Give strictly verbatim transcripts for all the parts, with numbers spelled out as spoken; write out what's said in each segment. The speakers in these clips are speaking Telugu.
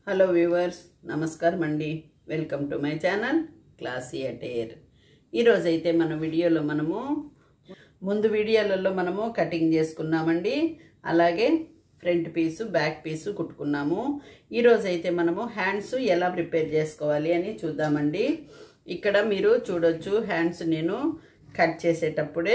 హలో వ్యూవర్స్, నమస్కారం అండి. Welcome to my channel classy attire. ఈరోజు అయితే మన వీడియోలో మనము ముందు వీడియోలలో మనము కటింగ్ చేసుకున్నామండి. అలాగే ఫ్రంట్ పీసు బ్యాక్ పీసు కుట్టుకున్నాము. ఈరోజు అయితే మనము హ్యాండ్స్ ఎలా ప్రిపేర్ చేసుకోవాలి అని చూద్దామండి. ఇక్కడ మీరు చూడొచ్చు, హ్యాండ్స్ నేను కట్ చేసేటప్పుడే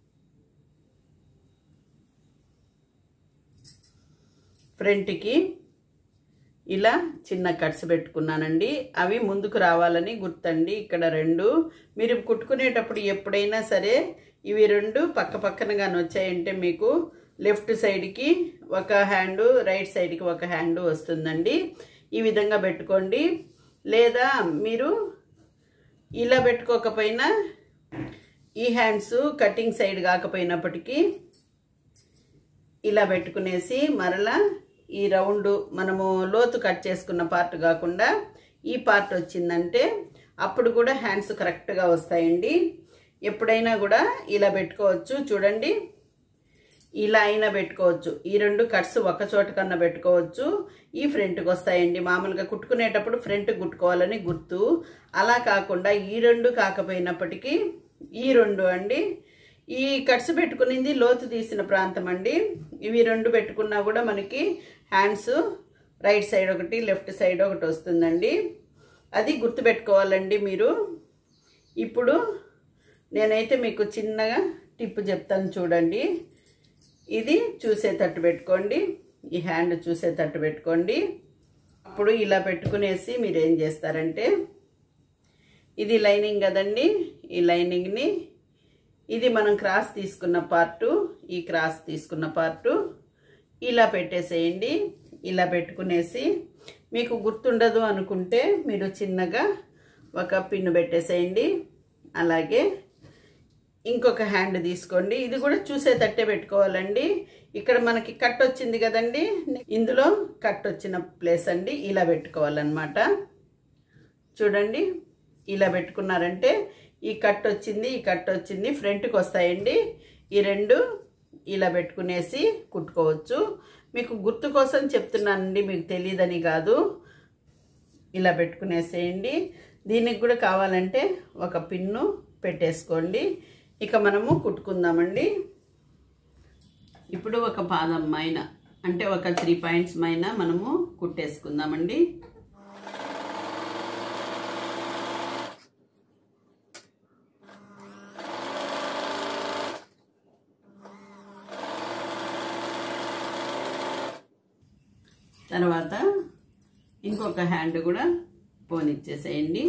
ఫ్రంట్కి ఇలా చిన్న కట్స్ పెట్టుకున్నానండి. అవి ముందుకు రావాలని గుర్తండి. ఇక్కడ రెండు మీరు కుట్టుకునేటప్పుడు ఎప్పుడైనా సరే ఇవి రెండు పక్క పక్కనగానే వచ్చాయంటే మీకు లెఫ్ట్ సైడ్కి ఒక హ్యాండు, రైట్ సైడ్కి ఒక హ్యాండు వస్తుందండి. ఈ విధంగా పెట్టుకోండి. లేదా మీరు ఇలా పెట్టుకోకపోయినా ఈ హ్యాండ్స్ కటింగ్ సైడ్ కాకపోయినప్పటికీ ఇలా పెట్టుకునేసి మరలా ఈ రౌండ్ మనము లోతు కట్ చేసుకున్న పార్ట్ కాకుండా ఈ పార్ట్ వచ్చిందంటే అప్పుడు కూడా హ్యాండ్స్ కరెక్ట్గా వస్తాయండి. ఎప్పుడైనా కూడా ఇలా పెట్టుకోవచ్చు. చూడండి, ఇలా అయినా పెట్టుకోవచ్చు. ఈ రెండు కట్స్ ఒక చోట కన్నా పెట్టుకోవచ్చు. ఈ ఫ్రంట్కి వస్తాయండి. మామూలుగా కుట్టుకునేటప్పుడు ఫ్రంట్ కుట్టుకోవాలని గుర్తు. అలా కాకుండా ఈ రెండు కాకపోయినప్పటికీ ఈ రెండు అండి. ఈ కట్స్ పెట్టుకునింది లోతు తీసిన ప్రాంతం అండి. ఇవి రెండు పెట్టుకున్నా కూడా మనకి హ్యాండ్స్ రైట్ సైడ్ ఒకటి, లెఫ్ట్ సైడ్ ఒకటి వస్తుందండి. అది గుర్తుపెట్టుకోవాలండి మీరు. ఇప్పుడు నేనైతే మీకు చిన్నగా టిప్ చెప్తాను, చూడండి. ఇది చూసేటట్టు పెట్టుకోండి, ఈ హ్యాండ్ చూసేటట్టు పెట్టుకోండి. అప్పుడు ఇలా పెట్టుకునేసి మీరు ఏం చేస్తారంటే, ఇది లైనింగ్ కదండి, ఈ లైనింగ్ని ఇది మనం క్రాస్ తీసుకున్న పార్టు, ఈ క్రాస్ తీసుకున్న పార్టు ఇలా పెట్టేసేయండి. ఇలా పెట్టుకునేసి మీకు గుర్తుండదు అనుకుంటే మీరు చిన్నగా ఒక పిన్ను పెట్టేసేయండి. అలాగే ఇంకొక హ్యాండ్ తీసుకోండి. ఇది కూడా చూసేటట్టే పెట్టుకోవాలండి. ఇక్కడ మనకి కట్ వచ్చింది కదండి, ఇందులో కట్ వచ్చిన ప్లేస్ అండి ఇలా పెట్టుకోవాలన్నమాట. చూడండి, ఇలా పెట్టుకున్నారంటే ఈ కట్ వచ్చింది, ఈ కట్ వచ్చింది ఫ్రంట్కి వస్తాయండి. ఈ రెండు ఇలా పెట్టుకునేసి కుట్టుకోవచ్చు. మీకు గుర్తు కోసం చెప్తున్నానండి, మీకు తెలియదని కాదు. ఇలా పెట్టుకునేసేయండి. దీనికి కూడా కావాలంటే ఒక పిన్ను పెట్టేసుకోండి. ఇక మనము కుట్టుకుందామండి. ఇప్పుడు ఒక పాదం మైన అంటే ఒక త్రీ పాయింట్స్ మైన మనము కుట్టేసుకుందామండి. తర్వాత ఇంకొక హ్యాండ్ కూడా పోనిచ్చేసేయండి.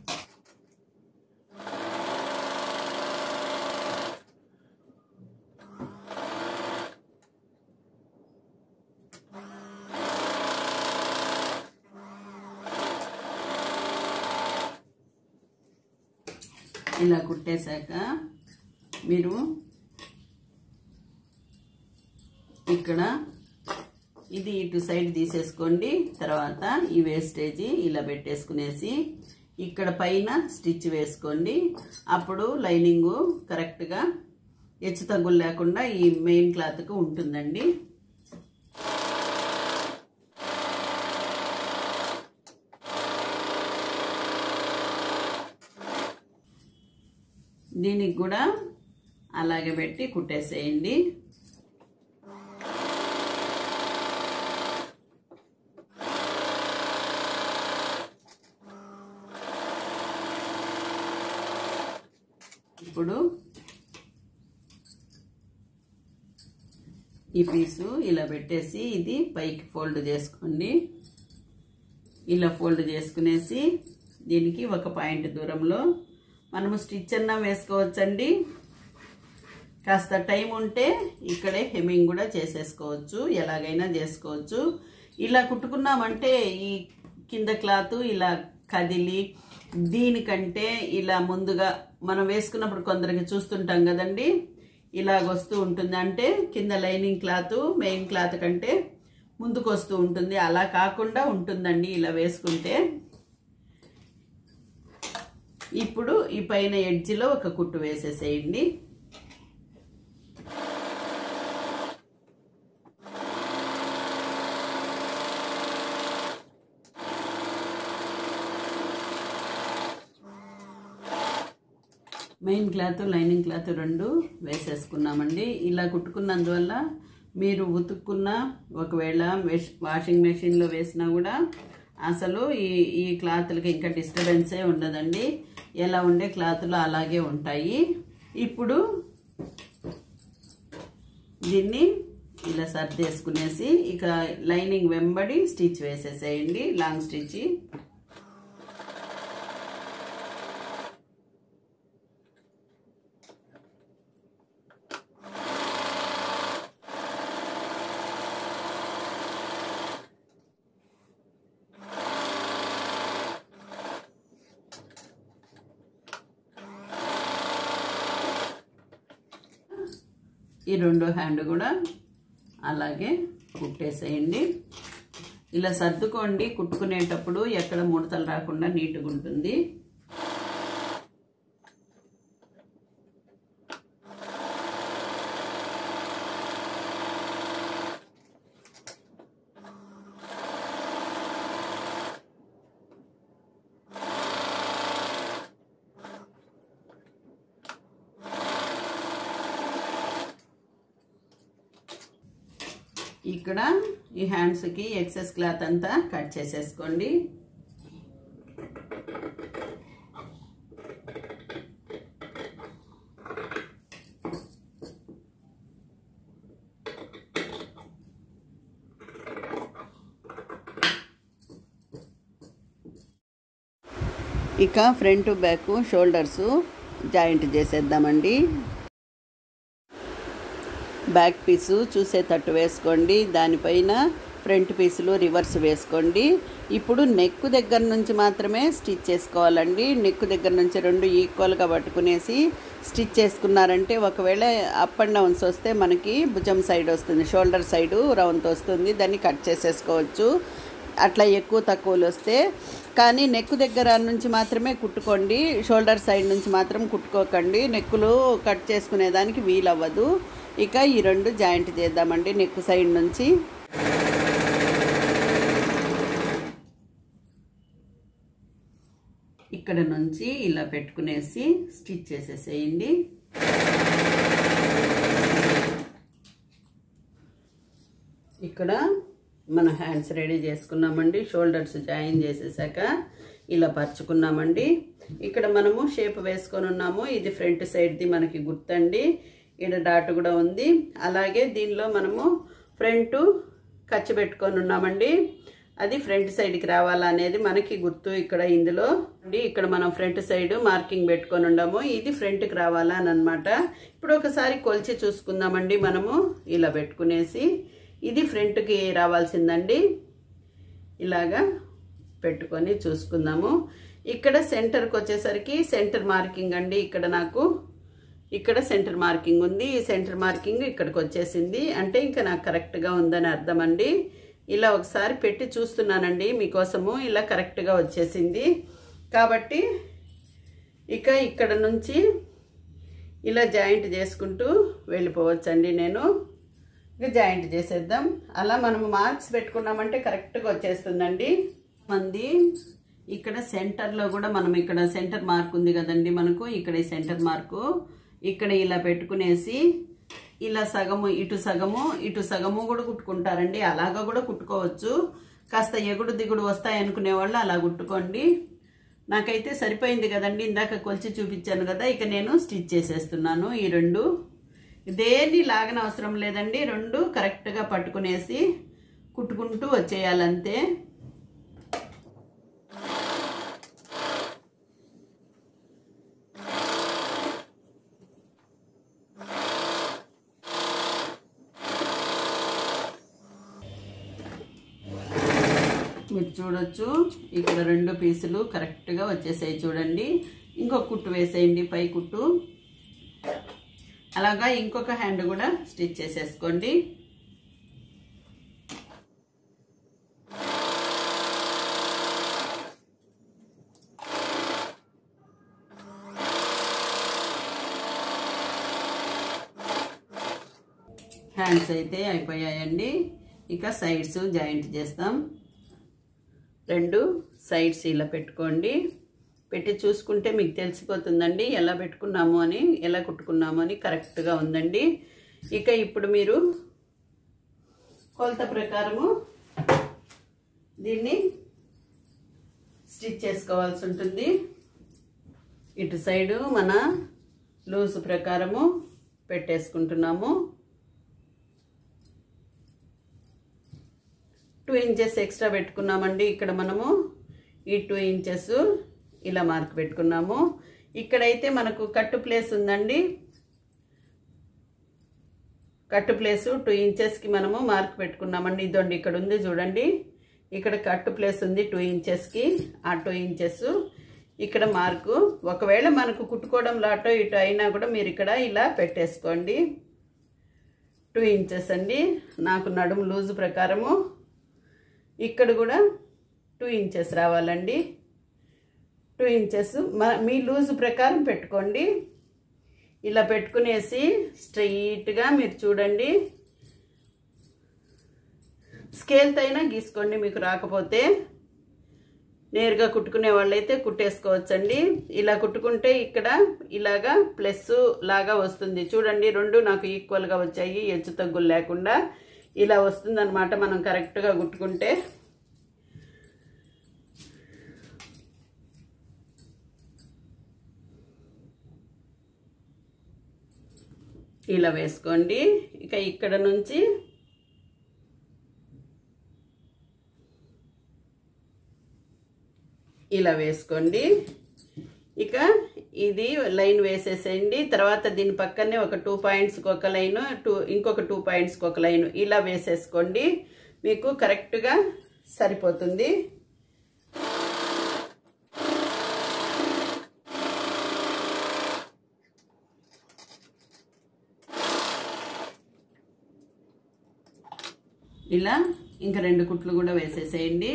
ఇలా కుట్టేశాక మీరు ఇక్కడ ఇది ఇటు సైడ్ తీసేసుకోండి. తర్వాత ఈ వేస్టేజీ ఇలా పెట్టేసుకునేసి ఇక్కడ పైన స్టిచ్ వేసుకోండి. అప్పుడు లైనింగు కరెక్ట్గా హెచ్చు తగ్గులు లేకుండా ఈ మెయిన్ క్లాత్కు ఉంటుందండి. దీనికి కూడా అలాగే పెట్టి కుట్టేసేయండి. ఇప్పుడు ఈ పీసు ఇలా పెట్టేసి ఇది పైకి ఫోల్డ్ చేసుకోండి. ఇలా ఫోల్డ్ చేసుకునేసి దీనికి ఒక పాయింట్ దూరంలో మనము స్టిచ్ అన్నా వేసుకోవచ్చండి. కాస్త టైం ఉంటే ఇక్కడే హెమ్మింగ్ కూడా చేసేసుకోవచ్చు, ఎలాగైనా చేసుకోవచ్చు. ఇలా కుట్టుకున్నామంటే ఈ కింద క్లాత్ ఇలా కదిలి దీనికంటే ఇలా ముందుగా మనం వేసుకున్నప్పుడు కొందరికి చూస్తుంటాం కదండి, ఇలాగొస్తూ ఉంటుంది. అంటే కింద లైనింగ్ క్లాత్ మెయిన్ క్లాత్ కంటే ముందుకు వస్తూ ఉంటుంది. అలా కాకుండా ఉంటుందండి ఇలా వేసుకుంటే. ఇప్పుడు ఈ పైన ఎడ్జ్లో ఒక కుట్టు వేసేసేయండి. మెయిన్ క్లాత్ లైనింగ్ క్లాత్ రెండు వేసేసుకున్నామండి. ఇలా కుట్టుకున్నందువల్ల మీరు ఉతుక్కున్న ఒకవేళ వాషింగ్ మెషిన్లో వేసినా కూడా అసలు ఈ ఈ క్లాత్లకి ఇంకా డిస్టర్బెన్సే ఉండదండి. ఎలా ఉండే క్లాత్లు అలాగే ఉంటాయి. ఇప్పుడు దీన్ని ఇలా సర్దేసుకునేసి ఇక లైనింగ్ వెంబడి స్టిచ్ వేసేసేయండి, లాంగ్ స్టిచ్. ఈ రెండో హ్యాండ్ కూడా అలాగే కుట్టేసేయండి. ఇలా సర్దుకోండి, కుట్టుకునేటప్పుడు ఎక్కడ ముడతలు రాకుండా నీట్గా ఉంటుంది. ఇక్కడ ఈ హ్యాండ్స్కి ఎక్సెస్ క్లాత్ అంతా కట్ చేసేసుకోండి. ఇక ఫ్రంట్ బ్యాక్ షోల్డర్స్ జాయింట్ చేసేద్దామండి. బ్యాక్ పీసు చూసేటట్టు వేసుకోండి, దానిపైన ఫ్రంట్ పీసులు రివర్స్ వేసుకోండి. ఇప్పుడు నెక్ దగ్గర నుంచి మాత్రమే స్టిచ్ చేసుకోవాలండి. నెక్ దగ్గర నుంచి రెండు ఈక్వల్గా పట్టుకునేసి స్టిచ్ చేసుకున్నారంటే ఒకవేళ అప్ అండ్ డౌన్స్ వస్తే మనకి భుజం సైడ్ వస్తుంది, షోల్డర్ సైడు రౌండ్ వస్తుంది, దాన్ని కట్ చేసేసుకోవచ్చు. అట్లా ఎక్కువ తక్కువలు వస్తే కానీ నెక్ దగ్గర నుంచి మాత్రమే కుట్టుకోండి, షోల్డర్ సైడ్ నుంచి మాత్రం కుట్టుకోకండి, నెక్కులు కట్ చేసుకునేదానికి వీలవ్వదు. ఇక ఈ రెండు జాయింట్ చేద్దామండి. నెక్ సైడ్ నుంచి ఇక్కడ నుంచి ఇలా పెట్టుకునేసి స్టిచ్ చేసేసేయండి. ఇక్కడ మన హ్యాండ్స్ రెడీ చేసుకున్నామండి. షోల్డర్స్ జాయిన్ చేసేసాక ఇలా పరుచుకున్నామండి. ఇక్కడ మనము షేప్ వేసుకొని ఉన్నాము. ఇది ఫ్రంట్ సైడ్ది మనకి గుర్తండి, ఇక్కడ డాట్ కూడా ఉంది. అలాగే దీనిలో మనము ఫ్రంట్ ఖర్చు పెట్టుకొని ఉన్నామండి, అది ఫ్రంట్ సైడ్కి రావాలా అనేది మనకి గుర్తు. ఇక్కడ ఇందులో అండి ఇక్కడ మనం ఫ్రంట్ సైడ్ మార్కింగ్ పెట్టుకొని ఉన్నాము, ఇది ఫ్రంట్కి రావాలా అని అనమాట. ఇప్పుడు ఒకసారి కొలిచి చూసుకుందామండి. మనము ఇలా పెట్టుకునేసి ఇది ఫ్రంట్కి రావాల్సిందండి, ఇలాగా పెట్టుకొని చూసుకుందాము. ఇక్కడ సెంటర్కి వచ్చేసరికి సెంటర్ మార్కింగ్ అండి, ఇక్కడ నాకు ఇక్కడ సెంటర్ మార్కింగ్ ఉంది, ఈ సెంటర్ మార్కింగ్ ఇక్కడికి వచ్చేసింది అంటే ఇంకా నాకు కరెక్ట్గా ఉందని అర్థం అండి. ఇలా ఒకసారి పెట్టి చూస్తున్నానండి మీకోసము, ఇలా కరెక్ట్గా వచ్చేసింది. కాబట్టి ఇక ఇక్కడ నుంచి ఇలా జాయింట్ చేసుకుంటూ వెళ్ళిపోవచ్చండి. నేను ఇక జాయింట్ చేసేద్దాం. అలా మనము మార్క్స్ పెట్టుకున్నామంటే కరెక్ట్గా వచ్చేస్తుందండి. మంది ఇక్కడ సెంటర్లో కూడా మనం ఇక్కడ సెంటర్ మార్క్ ఉంది కదండి మనకు, ఇక్కడ ఈ సెంటర్ మార్కు ఇక్కడ ఇలా పెట్టుకునేసి ఇలా సగము ఇటు సగము ఇటు సగము కూడా కుట్టుకుంటారండి, అలాగా కూడా కుట్టుకోవచ్చు. కాస్త ఎగుడు దిగుడు వస్తాయి అనుకునే వాళ్ళు అలా కుట్టుకోండి. నాకైతే సరిపోయింది కదండి, ఇందాక కొలిచి చూపించాను కదా. ఇక నేను స్టిచ్ చేసేస్తున్నాను. ఈ రెండు దేన్ని లాగన అవసరం లేదండి, రెండు కరెక్ట్గా పట్టుకునేసి కుట్టుకుంటూ వచ్చేయాలంతే. మీరు చూడొచ్చు ఇక్కడ రెండు పీసులు కరెక్ట్గా వచ్చేసాయి చూడండి. ఇంకొక కుట్టు వేసేయండి, పై కుట్టు. అలాగా ఇంకొక హ్యాండ్ కూడా స్టిచ్ చేసేసుకోండి. హ్యాండ్స్ అయితే అయిపోయాయండి. ఇక సైడ్స్ జాయింట్ చేస్తాం. రెండు సైడ్స్ ఇలా పెట్టుకోండి. పెట్టి చూసుకుంటే మీకు తెలిసిపోతుందండి ఎలా పెట్టుకున్నాము అని, ఎలా కుట్టుకున్నాము అని. కరెక్ట్గా ఉందండి. ఇక ఇప్పుడు మీరు కొలత ప్రకారము దీన్ని స్టిచ్ చేసుకోవాల్సి ఉంటుంది. ఇటు సైడు మన లూజ్ ప్రకారము పెట్టేసుకుంటున్నాము. టూ ఇంచెస్ ఎక్స్ట్రా పెట్టుకున్నామండి. ఇక్కడ మనము ఈ టూ ఇంచెస్ ఇలా మార్క్ పెట్టుకున్నాము. ఇక్కడైతే మనకు కట్టు ప్లేస్ ఉందండి. కట్టు ప్లేసు టూ ఇంచెస్కి మనము మార్క్ పెట్టుకున్నామండి. ఇదండి ఇక్కడ ఉంది చూడండి, ఇక్కడ కట్టు ప్లేస్ ఉంది టూ ఇంచెస్కి. ఆ టూ ఇంచెస్ ఇక్కడ మార్కు. ఒకవేళ మనకు కుట్టుకోవడంలో అటో ఇటో అయినా కూడా మీరు ఇక్కడ ఇలా పెట్టేసుకోండి. టూ ఇంచెస్ అండి నాకు నడుము లూజు ప్రకారము. ఇక్కడ కూడా టూ ఇంచెస్ రావాలండి. టూ ఇంచెస్ మీ లూజ్ ప్రకారం పెట్టుకోండి. ఇలా పెట్టుకునేసి స్ట్రైట్గా మీరు చూడండి, స్కేల్తో అయినా గీసుకోండి. మీకు రాకపోతే నేరుగా కుట్టుకునే వాళ్ళైతే కుట్టేసుకోవచ్చండి. ఇలా కుట్టుకుంటే ఇక్కడ ఇలాగా ప్లస్ లాగా వస్తుంది చూడండి. రెండు నాకు ఈక్వల్గా వచ్చాయి, హెచ్చు తగ్గులు లేకుండా. ఇలా వస్తుంది అన్నమాట మనం కరెక్ట్గా కుట్టుకుంటే. ఇలా వేసుకోండి. ఇక ఇక్కడ నుంచి ఇలా వేసుకోండి. ఇక ఇది లైన్ వేసేసేయండి. తర్వాత దీని పక్కనే ఒక టూ పాయింట్స్కి ఒక లైను, టూ ఇంకొక టూ పాయింట్స్కి ఒక లైను ఇలా వేసేసుకోండి. మీకు కరెక్ట్గా సరిపోతుంది. ఇలా ఇంకా రెండు కుట్లు కూడా వేసేసేయండి.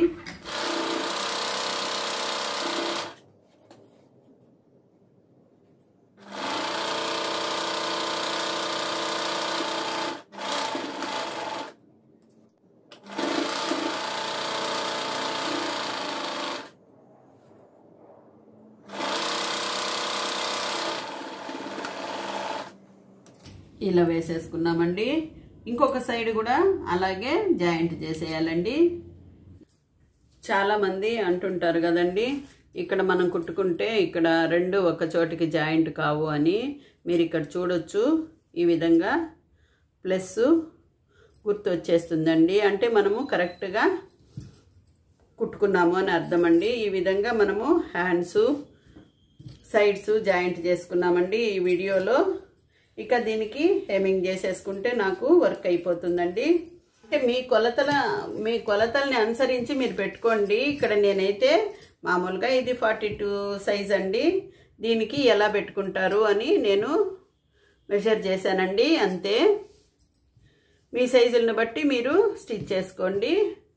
ఇలా వేసేసుకున్నామండి. ఇంకొక సైడ్ కూడా అలాగే జాయింట్ చేసేయాలండి. చాలామంది అంటుంటారు కదండి, ఇక్కడ మనం కుట్టుకుంటే ఇక్కడ రెండు ఒక చోటికి జాయింట్ కావు అని. మీరు ఇక్కడ చూడొచ్చు, ఈ విధంగా ప్లస్ గుర్తు వచ్చేస్తుందండి. అంటే మనము కరెక్ట్గా కుట్టుకున్నాము అని అర్థం అండి. ఈ విధంగా మనము హ్యాండ్స్ సైడ్స్ జాయింట్ చేసుకున్నామండి ఈ వీడియోలో. ఇక దీనికి హెమ్మింగ్ చేసేసుకుంటే నాకు వర్క్ అయిపోతుందండి. అంటే మీ కొలతల మీ కొలతల్ని అనుసరించి మీరు పెట్టుకోండి. ఇక్కడ నేనైతే మామూలుగా ఇది ఫార్టీ టూ సైజ్ అండి. దీనికి ఎలా పెట్టుకుంటారు అని నేను మెజర్ చేశానండి, అంతే. మీ సైజులను బట్టి మీరు స్టిచ్ చేసుకోండి.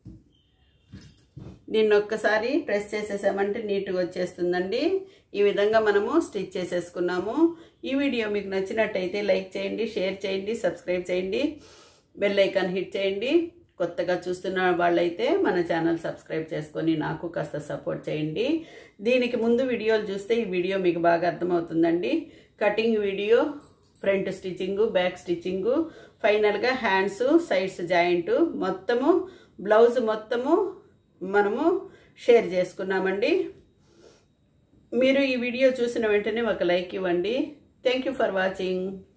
దీన్ని ఒక్కసారి ప్రెస్ చేసేసామంటే నీట్గా వచ్చేస్తుందండి. ఈ విధంగా మనము స్టిచ్ చేసేసుకున్నాము. ఈ వీడియో మీకు నచ్చినట్టయితే లైక్ చేయండి, షేర్ చేయండి, సబ్స్క్రైబ్ చేయండి, బెల్ ఐకాన్ హిట్ చేయండి. కొత్తగా చూస్తున్న వాళ్ళైతే మన ఛానల్ సబ్స్క్రైబ్ చేసుకొని నాకు కాస్త సపోర్ట్ చేయండి. దీనికి ముందు వీడియోలు చూస్తే ఈ వీడియో మీకు బాగా అర్థమవుతుందండి. Cutting video, front stitching, back stitching, ఫైనల్గా హ్యాండ్స్ సైడ్స్ జాయింట్ మొత్తము, బ్లౌజ్ మొత్తము మనము షేర్ చేసుకున్నామండి. మీరు ఈ వీడియో చూసిన వెంటనే ఒక లైక్ ఇవ్వండి. Thank you for watching.